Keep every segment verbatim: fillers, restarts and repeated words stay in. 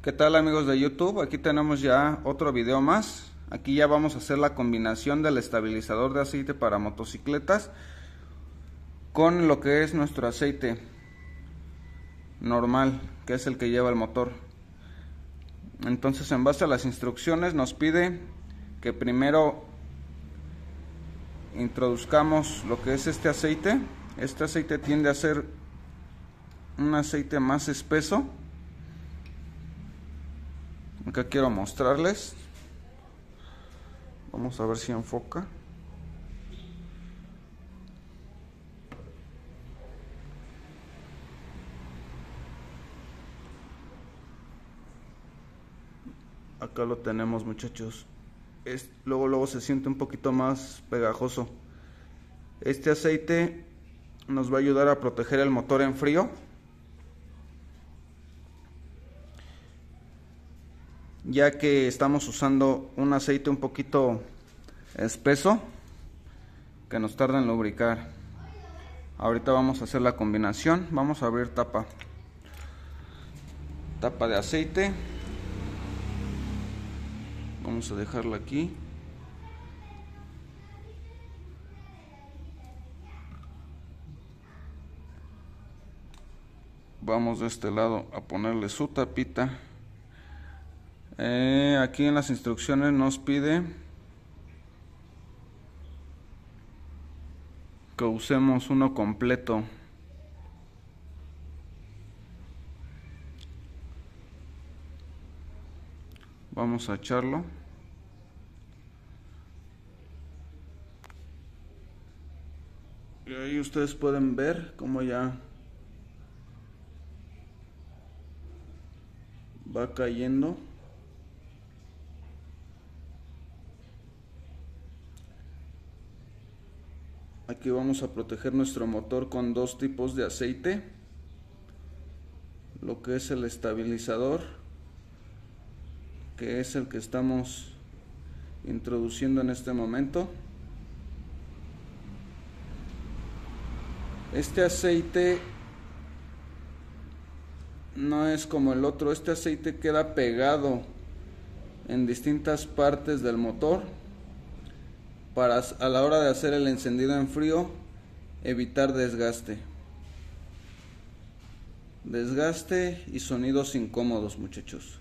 ¿Qué tal, amigos de YouTube? Aquí tenemos ya otro video más. Aquí ya vamos a hacer la combinación del estabilizador de aceite para motocicletas con lo que es nuestro aceite normal, que es el que lleva el motor. Entonces, en base a las instrucciones nos pide que primero introduzcamos lo que es este aceite. Este aceite tiende a ser un aceite más espeso. Acá quiero mostrarles. Vamos a ver si enfoca. Acá lo tenemos, muchachos. Es, luego luego se siente un poquito más pegajoso. Este aceite nos va a ayudar a proteger el motor en frío, ya que estamos usando un aceite un poquito espeso que nos tarda en lubricar. Ahorita vamos a hacer la combinación. Vamos a abrir tapa tapa de aceite. Vamos a dejarla aquí. Vamos de este lado a ponerle su tapita. Eh, aquí en las instrucciones nos pide que usemos uno completo. Vamos a echarlo. Y ahí ustedes pueden ver cómo ya va cayendo. Aquí vamos a proteger nuestro motor con dos tipos de aceite, lo que es el estabilizador, que es el que estamos introduciendo en este momento. Este aceite no es como el otro. Este aceite queda pegado en distintas partes del motor para, a la hora de hacer el encendido en frío, evitar desgaste desgaste y sonidos incómodos, muchachos.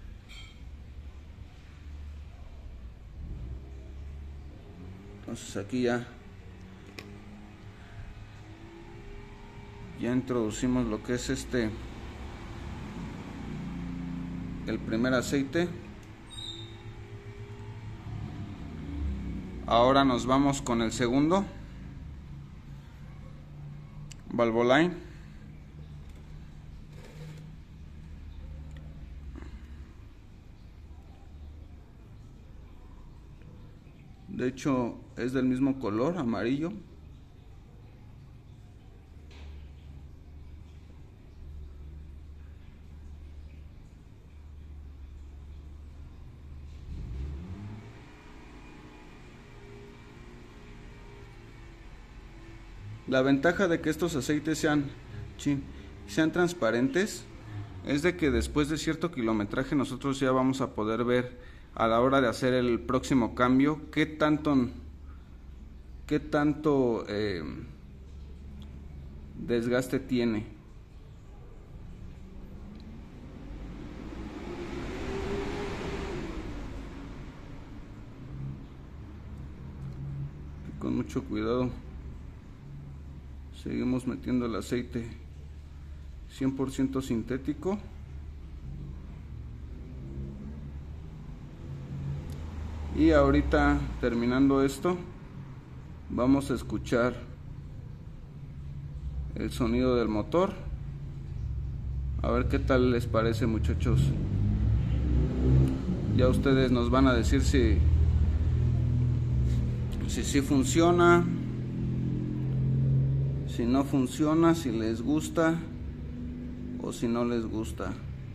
Entonces aquí ya ya introducimos lo que es este el primer aceite. Ahora nos vamos con el segundo, Valvoline. De hecho es del mismo color, amarillo. La ventaja de que estos aceites sean, sean transparentes es de que después de cierto kilometraje nosotros ya vamos a poder ver a la hora de hacer el próximo cambio qué tanto, qué tanto eh, desgaste tiene. Con mucho cuidado seguimos metiendo el aceite cien por ciento sintético. Y ahorita, terminando esto, vamos a escuchar el sonido del motor. A ver qué tal les parece, muchachos. Ya ustedes nos van a decir si si sí funciona, si no funciona, si les gusta o si no les gusta.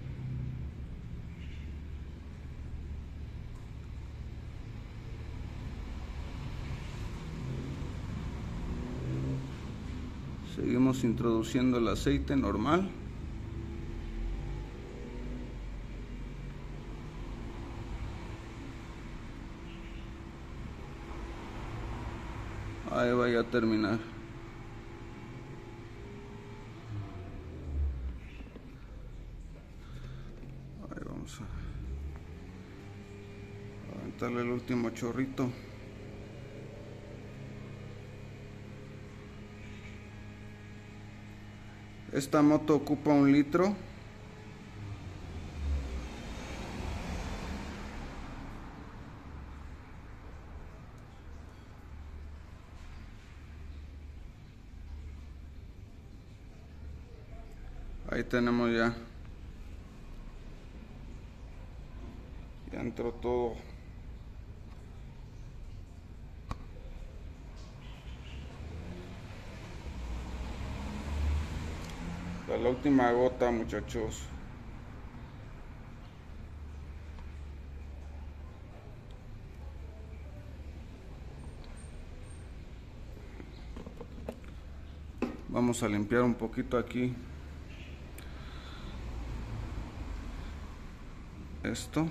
Seguimos introduciendo el aceite normal. Ahí vaya a terminar. Ahí vamos a aventarle el último chorrito. Esta moto ocupa un litro. Ahí tenemos ya. Ya entró todo. Hasta la última gota, muchachos. Vamos a limpiar un poquito aquí esto.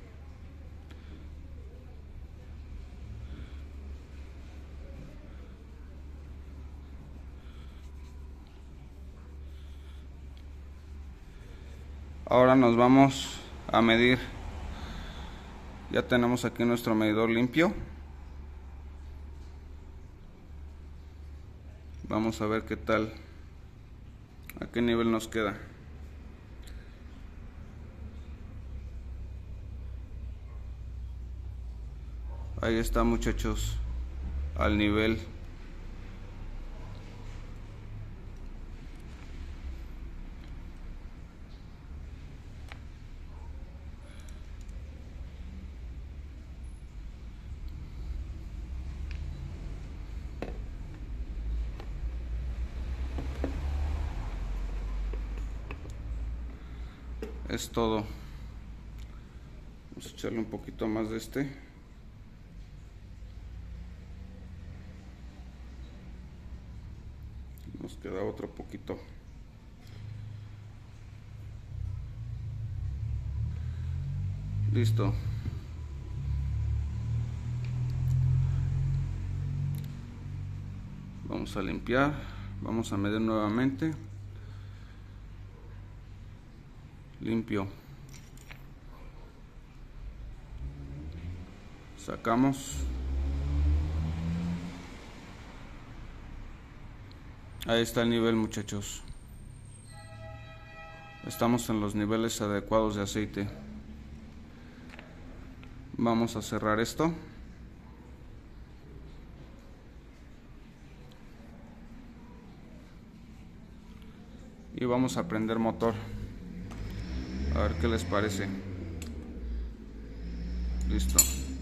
Ahora nos vamos a medir. Ya tenemos aquí nuestro medidor limpio. Vamos a ver qué tal, a qué nivel nos queda. Ahí está, muchachos, al nivel. Es todo. Vamos a echarle un poquito más de este. Nos queda otro poquito. Listo. Vamos a limpiar. Vamos a medir nuevamente. Limpio. Sacamos. Ahí está el nivel, muchachos. Estamos en los niveles adecuados de aceite. Vamos a cerrar esto. Y vamos a prender motor. A ver qué les parece. Listo.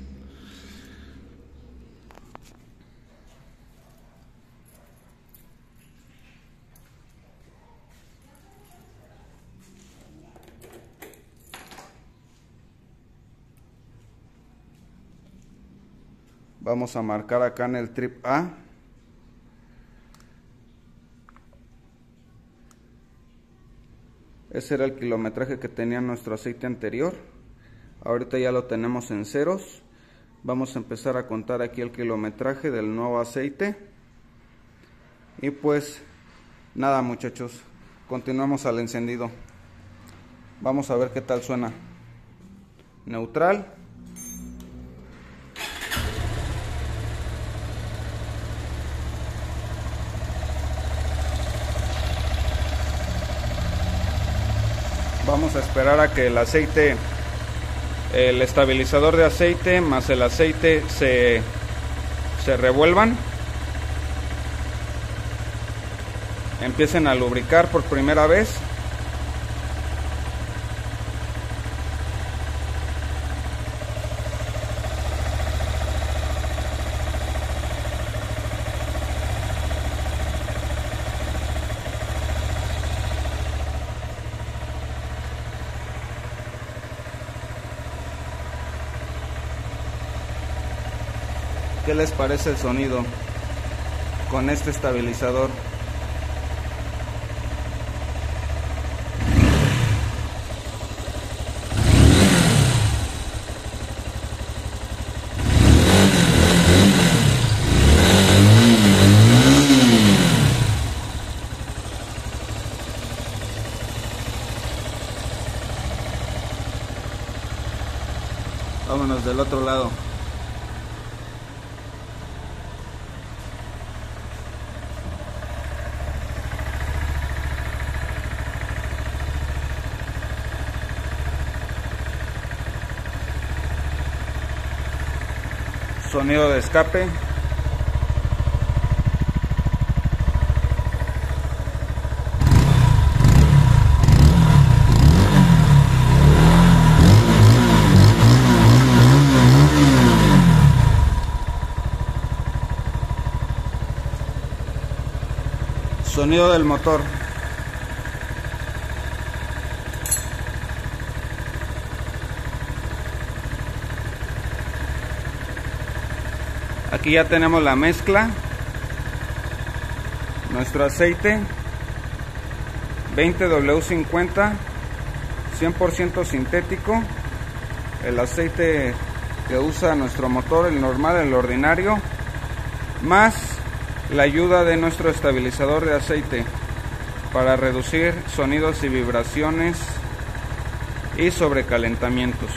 Vamos a marcar acá en el trip A. Ese era el kilometraje que tenía nuestro aceite anterior. Ahorita ya lo tenemos en ceros. Vamos a empezar a contar aquí el kilometraje del nuevo aceite. Y pues nada, muchachos, continuamos al encendido. Vamos a ver qué tal suena. Neutral. Vamos a esperar a que el aceite, el estabilizador de aceite más el aceite se, se revuelvan, empiecen a lubricar por primera vez. ¿Qué les parece el sonido con este estabilizador? Vámonos del otro lado. Sonido de escape. Sonido del motor. Aquí ya tenemos la mezcla, nuestro aceite veinte W cincuenta, cien por ciento sintético, el aceite que usa nuestro motor, el normal, el ordinario, más la ayuda de nuestro estabilizador de aceite para reducir sonidos y vibraciones y sobrecalentamientos.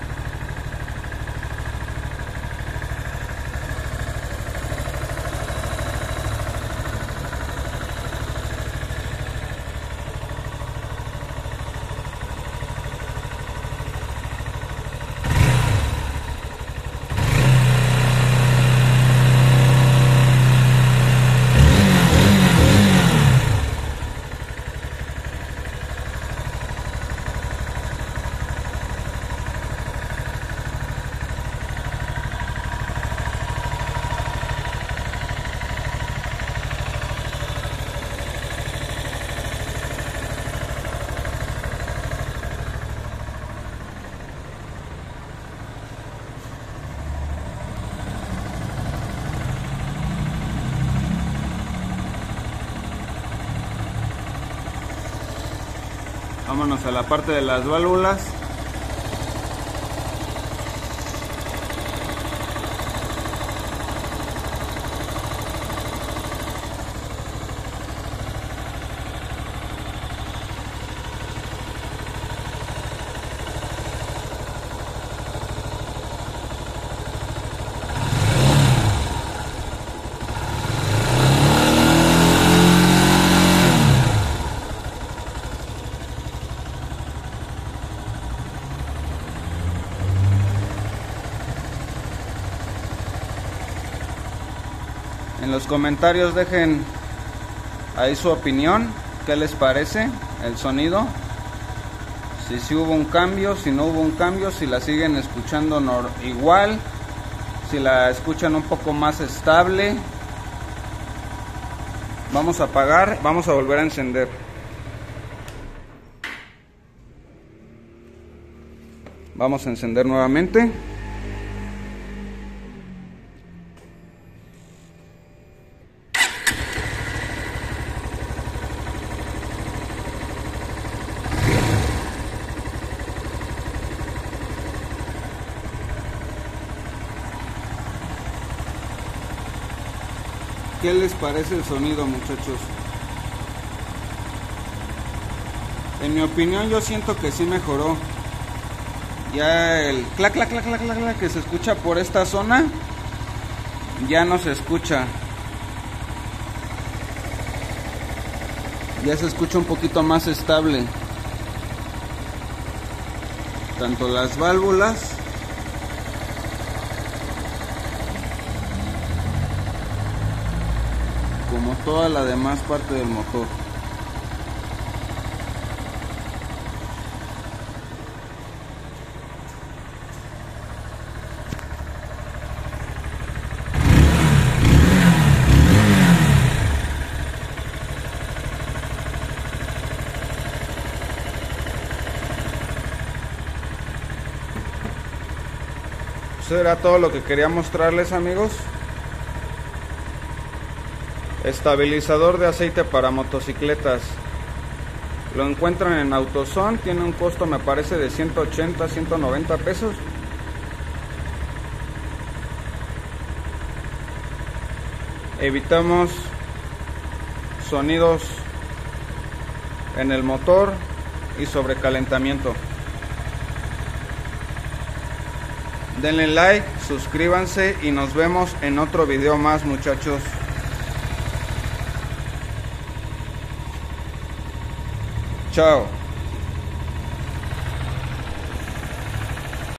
Vámonos a la parte de las válvulas. En los comentarios dejen ahí su opinión, qué les parece el sonido, si sí hubo un cambio, si no hubo un cambio, si la siguen escuchando igual, si la escuchan un poco más estable. Vamos a apagar, vamos a volver a encender. Vamos a encender nuevamente. ¿Qué les parece el sonido, muchachos? En mi opinión, yo siento que sí mejoró. Ya el clac, clac, clac, clac, clac, clac que se escucha por esta zona, ya no se escucha. Ya se escucha un poquito más estable. Tanto las válvulas como toda la demás parte del motor. Eso era todo lo que quería mostrarles, amigos. Estabilizador de aceite para motocicletas. Lo encuentran en AutoZone. Tiene un costo, me parece, de ciento ochenta, ciento noventa pesos. Evitamos sonidos en el motor y sobrecalentamiento. denle like, suscríbanse y nos vemos en otro video más, muchachos. Chao.